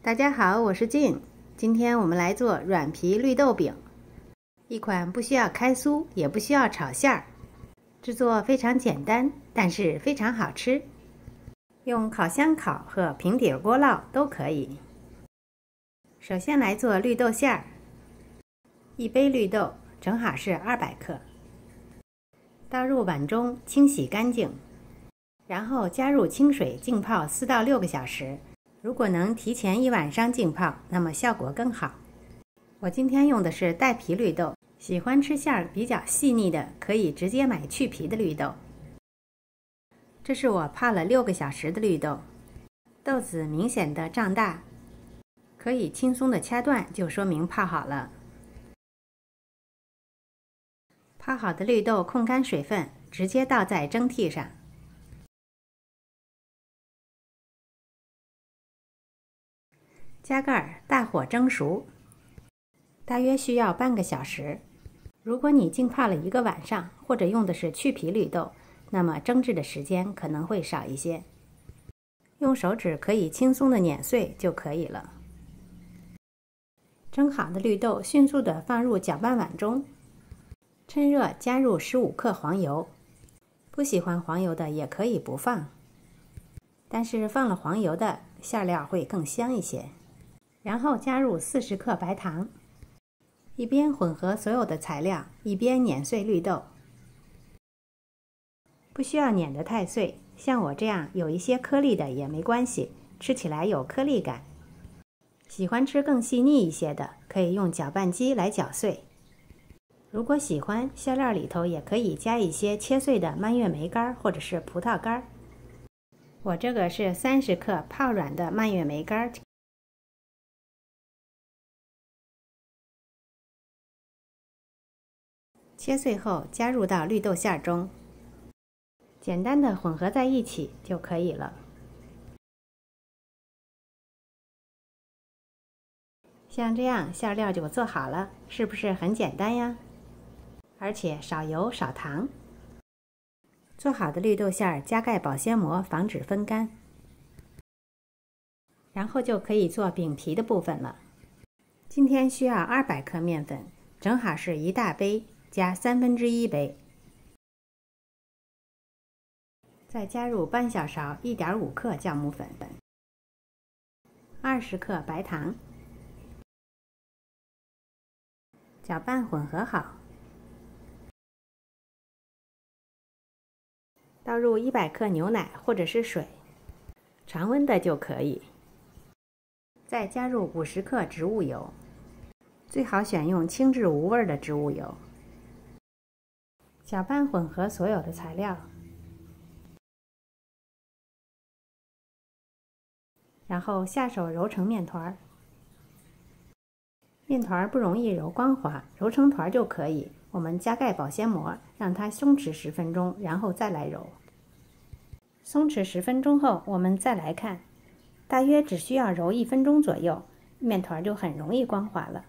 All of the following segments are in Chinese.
大家好，我是静。今天我们来做软皮绿豆饼，一款不需要开酥，也不需要炒馅儿，制作非常简单，但是非常好吃。用烤箱烤和平底锅烙都可以。首先来做绿豆馅儿，一杯绿豆正好是200克，倒入碗中清洗干净，然后加入清水浸泡4到6个小时。如果能提前1晚上浸泡，那么效果更好。我今天用的是带皮绿豆，喜欢吃馅儿比较细腻的，可以直接买去皮的绿豆。这是我泡了6个小时的绿豆，豆子明显的胀大，可以轻松的掐断，就说明泡好了。泡好的绿豆控干水分，直接倒在蒸屉上。加盖，大火蒸熟，大约需要半个小时。如果你浸泡了1个晚上，或者用的是去皮绿豆，那么蒸制的时间可能会少一些。用手指可以轻松的碾碎就可以了。蒸好的绿豆迅速的放入搅拌碗中，趁热加入15克黄油。不喜欢黄油的也可以不放，但是放了黄油的馅料会更香一些。然后加入40克白糖，一边混合所有的材料，一边碾碎绿豆。不需要碾得太碎，像我这样有一些颗粒的也没关系，吃起来有颗粒感。喜欢吃更细腻一些的，可以用搅拌机来搅碎。如果喜欢，馅料里头也可以加一些切碎的蔓越莓干或者是葡萄干。我这个是30克泡软的蔓越莓干。切碎后加入到绿豆馅中，简单的混合在一起就可以了。像这样馅料就做好了，是不是很简单呀？而且少油少糖。做好的绿豆馅加盖保鲜膜，防止风干。然后就可以做饼皮的部分了。今天需要200克面粉，正好是1大杯加1/3杯，再加入半小勺1.5克酵母粉，20克白糖，搅拌混合好，倒入100克牛奶或者是水，常温的就可以。再加入50克植物油，最好选用轻质无味的植物油。搅拌混合所有的材料，然后下手揉成面团。面团不容易揉光滑，揉成团就可以。我们加盖保鲜膜，让它松弛10分钟，然后再来揉。松弛10分钟后，我们再来看，大约只需要揉1分钟左右，面团就很容易光滑了。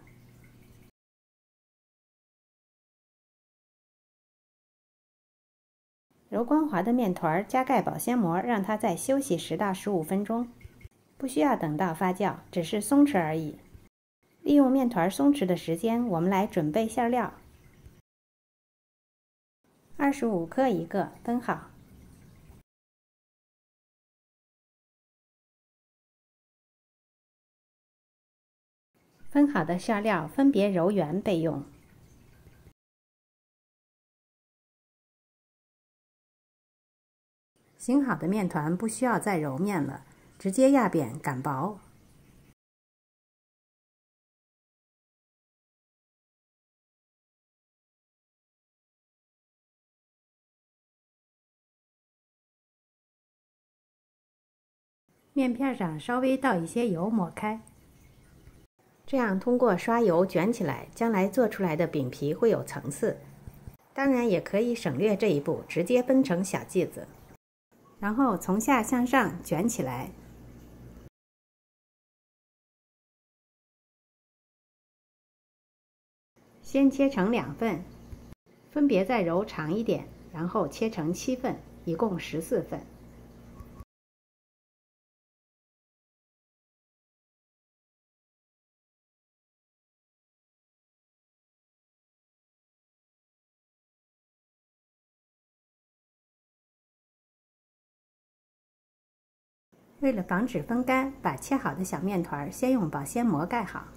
揉光滑的面团加盖保鲜膜，让它再休息10到15分钟，不需要等到发酵，只是松弛而已。利用面团松弛的时间，我们来准备馅料。25克一个，分好。分好的馅料分别揉圆备用。醒好的面团不需要再揉面了，直接压扁擀薄。面片上稍微倒一些油抹开，这样通过刷油卷起来，将来做出来的饼皮会有层次。当然也可以省略这一步，直接分成小剂子，然后从下向上卷起来。先切成2份，分别再揉长一点，然后切成7份，一共14份。 为了防止风干，把切好的小面团先用保鲜膜盖好。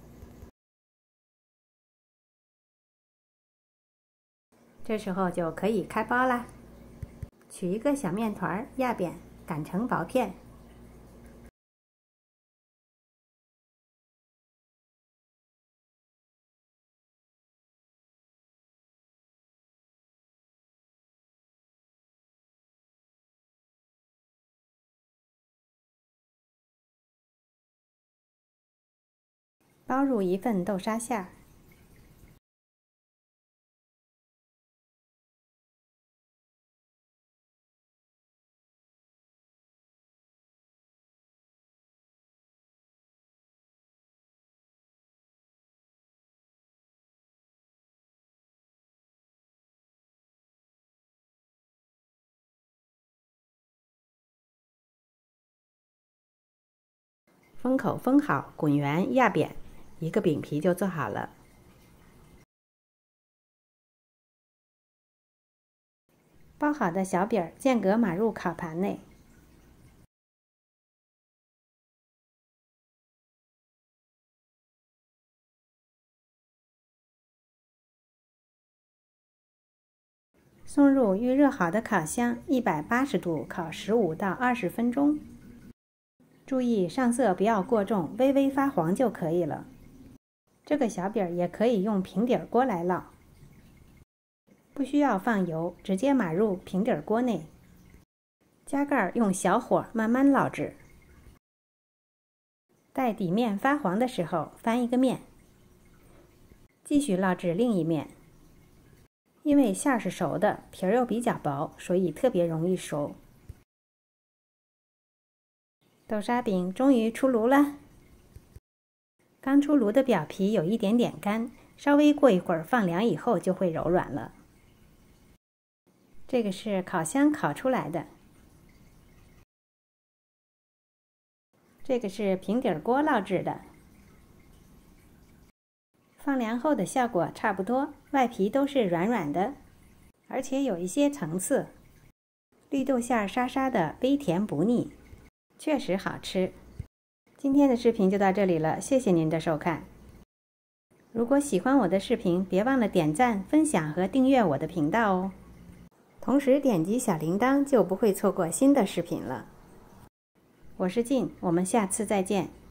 这时候就可以开包啦。取一个小面团，压扁，擀成薄片。包入一份豆沙馅儿。封口封好，滚圆压扁，一个饼皮就做好了。包好的小饼儿间隔码入烤盘内。送入预热好的烤箱，180度烤15到20分钟。注意上色不要过重，微微发黄就可以了。这个小饼也可以用平底锅来烙，不需要放油，直接码入平底锅内，加盖用小火慢慢烙制。待底面发黄的时候，翻一个面，继续烙制另一面。因为馅儿是熟的，皮儿又比较薄，所以特别容易熟。豆沙饼终于出炉了。刚出炉的表皮有一点点干，稍微过一会儿放凉以后就会柔软了。这个是烤箱烤出来的，这个是平底锅烙制的。放凉后的效果差不多，外皮都是软软的，而且有一些层次。绿豆馅沙沙的，微甜不腻，确实好吃。今天的视频就到这里了，谢谢您的收看。如果喜欢我的视频，别忘了点赞、分享和订阅我的频道哦。同时点击小铃铛，就不会错过新的视频了。我是静，我们下次再见。